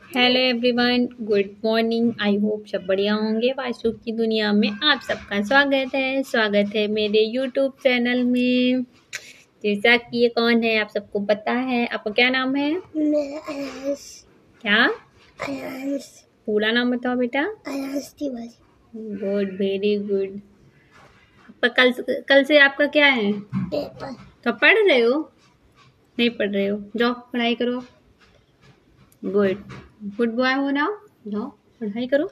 Hello everyone, good morning. I hope सब बढ़िया होंगे। वास्तु की दुनिया में आप सबका स्वागत है मेरे यूट्यूब चैनल में। जैसा कि ये कौन है आप सबको पता है। आपका क्या नाम है? क्या पूरा नाम बताओ बेटा। Good, very good. कल से आपका क्या है? पेपर। तो पढ़ रहे हो? नहीं पढ़ रहे हो? जाओ पढ़ाई करो। गुड बॉय हो ना। जाओ पढ़ाई करो।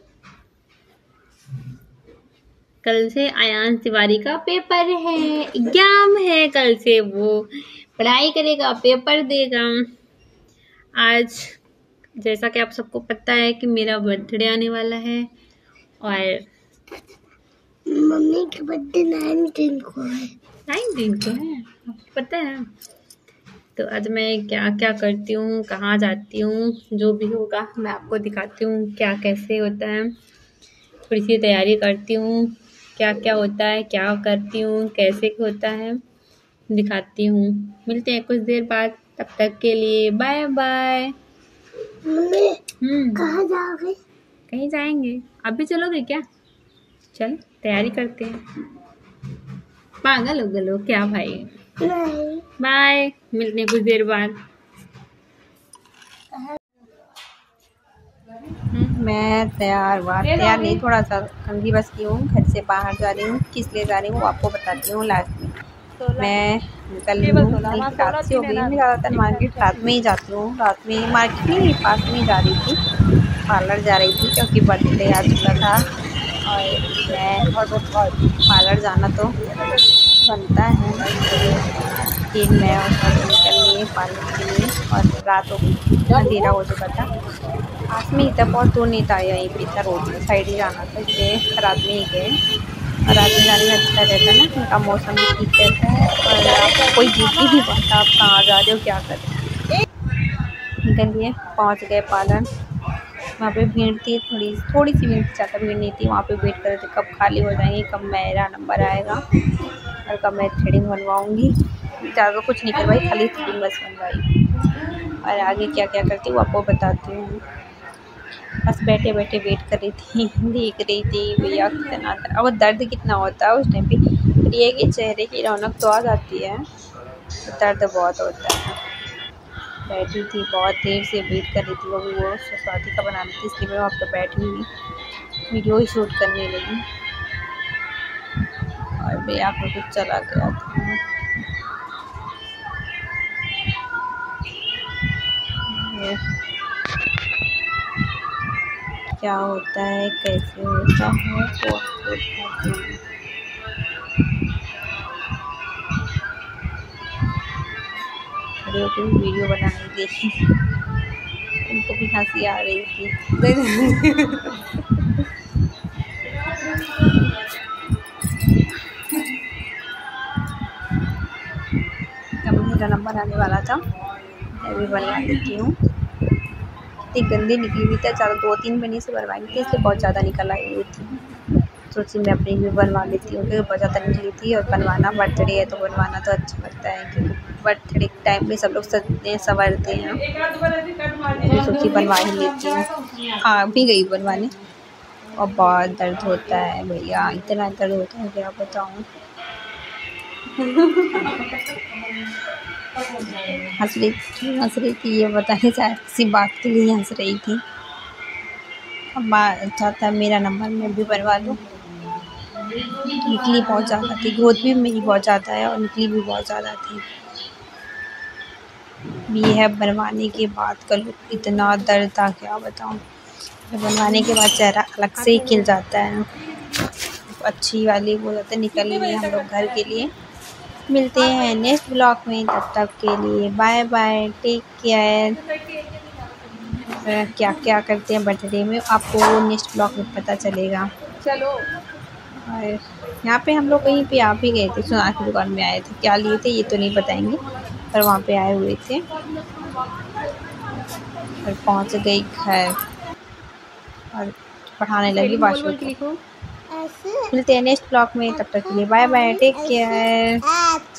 कल से आयांश तिवारी का पेपर है, एग्जाम है। कल से वो पढ़ाई करेगा, पेपर देगा। आज जैसा कि आप सबको पता है कि मेरा बर्थडे आने वाला है और मम्मी का बर्थडे 19 को है। 19 को है, आपको पता है। तो आज मैं क्या क्या करती हूँ, कहाँ जाती हूँ, जो भी होगा मैं आपको दिखाती हूँ क्या कैसे होता है। थोड़ी सी तैयारी करती हूँ, क्या क्या होता है, क्या करती हूँ, कैसे होता है, दिखाती हूँ। मिलते हैं कुछ देर बाद, तब तक के लिए बाय बाय। कहाँ जाओगे? कहीं जाएंगे। अभी चलोगे क्या? चल तैयारी करते हैं। पागल हो गलो क्या भाई? नहीं। बाय, मिलते हैं कुछ देर बाद। मैं तैयार नहीं, थोड़ा सा ठंडी बस की हूँ। घर से बाहर जा रही हूँ, किस लिए जा रही हूँ आपको बताती हूँ लास्ट में। मैं निकल रही हूँ, रात से हो गई। मैं ज़्यादातर मार्केट रात में ही जाती हूँ। रात में मार्केट नहीं, पास में ही जा रही थी। पार्लर जा रही थी क्योंकि बर्थडे आ चुका था और पार्लर जाना तो बनता है। कि मैं और सब निकल लिए पार्लर के लिए और रात हो गई, अंधेरा हो चुका था। पास में ही था, बहुत दूर नहीं था, यहीं पे था, रोड में साइड ही जाना था, इसलिए रात में ही गए। और रात में जाने में अच्छा रहता है ना, उनका मौसम भी ठीक रहता है और कोई जीत ही नहीं पाता आप कहाँ जा रहे हो, क्या कर रहे हो। निकलिए, पहुँच गए पार्लर। वहाँ पे भीड़ थी, थोड़ी सी भीड़, ज़्यादा भीड़ नहीं थी। वहाँ पे वेट कर रहे थे कब खाली हो जाएंगे, कब मेरा नंबर आएगा और कब मैं थ्रेडिंग बनवाऊँगी। ज़्यादा कुछ नहीं करवाई, खाली थ्रेडिंग बस बनवाई। और आगे क्या क्या करती हूँ आपको बताती हूँ। बस बैठे बैठे वेट कर रही थी, देख रही थी भैया कितना और दर्द कितना होता है उस टाइम पे। ये कि चेहरे की रौनक तो आ जाती है, तो दर्द बहुत होता है। बैठी थी, बहुत देर से वेट कर रही थी। वो शादी का बना रही थी, इसलिए मैं वहाँ पर बैठी हुई वीडियो ही शूट करने लगी और भैया को कुछ चला गया था। क्या होता है, कैसे होता है, वो वीडियो बनाने देखी, उनको भी हंसी आ रही थी। अब मेरा नंबर आने वाला था, मैं भी बनवा लेती हूँ। इतनी गंदी निकली हुई थी, ज़्यादा 2-3 महीने से बनवाई थी, इसलिए बहुत ज़्यादा निकल आई हुई थी। सोची मैं अपनी भी बनवा लेती हूँ, क्योंकि बहुत ज़्यादा निकली थी और बनवाना, बर्थडे है तो बनवाना तो अच्छा लगता है, क्योंकि बर्थडे के टाइम में सब लोग सजते संवरते हैं। मैं सोची बनवा ही लेती हूँ। हाँ भी गई बनवाने और बहुत दर्द होता है भैया, इतना दर्द होता है क्या बताऊँ। हंस रही थी, ये बताने चाहे किसी बात के लिए हंस रही थी। अब अच्छा था मेरा नंबर मैं भी बनवा लूँ। निकली बहुत ज़्यादा थी, ग्रोथ भी मेरी बहुत ज़्यादा है और निकली भी बहुत ज़्यादा थी। ये है बनवाने के बाद का लुक, इतना दर्द था क्या बताऊँ। बनवाने के बाद चेहरा अलग से ही खिल जाता है, अच्छी वाली वो जाते निकल लिए हम लोग घर के लिए। मिलते हैं नेक्स्ट ब्लॉग में, तब तक के लिए बाय बाय, टेक केयर। क्या क्या करते हैं बर्थडे में आपको वो नेक्स्ट ब्लॉग में पता चलेगा। चलो, और यहाँ पे हम लोग कहीं पे आ भी गए थे, सोनार की दुकान में आए थे, क्या लिए थे ये तो नहीं बताएंगे, पर वहाँ पे आए हुए थे और पहुँच गई घर और पढ़ाने लगी वाशु को। मिलते हैं नेक्स्ट ब्लॉग में, तब तक के लिए बाय बाय, टेक केयर।